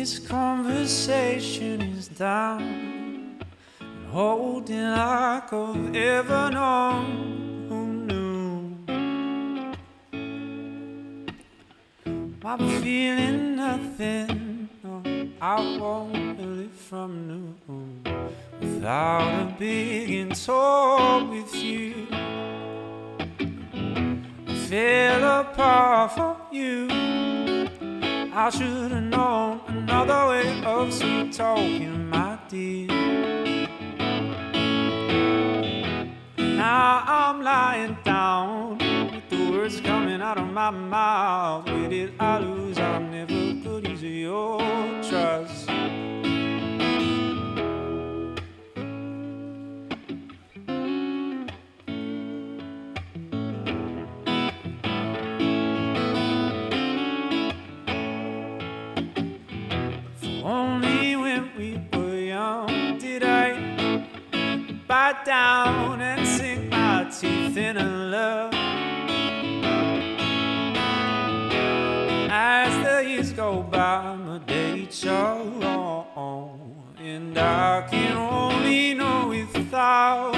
This conversation is down and holding like I've ever known. Who knew? I'm feeling nothing. No, I won't live from noon without a big talk with you. I fell apart for you. I should have known another way of sweet talking, my dear. Now I'm lying down with the words coming out of my mouth. Where did I lose? I never could use your trust. Only when we were young did I bite down and sink my teeth in a love. As the years go by, my days are long, and I can only know without.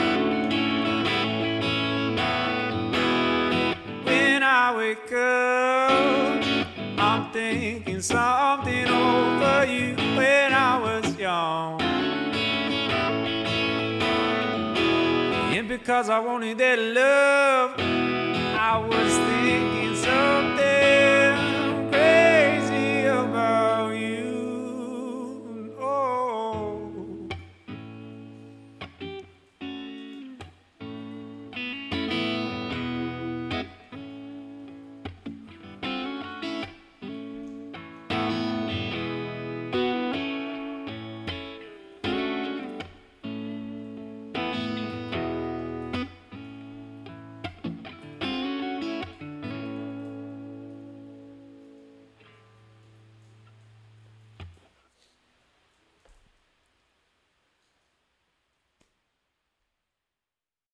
When I wake up, I'm thinking something over you when I was young. And because I wanted that love, I was thinking something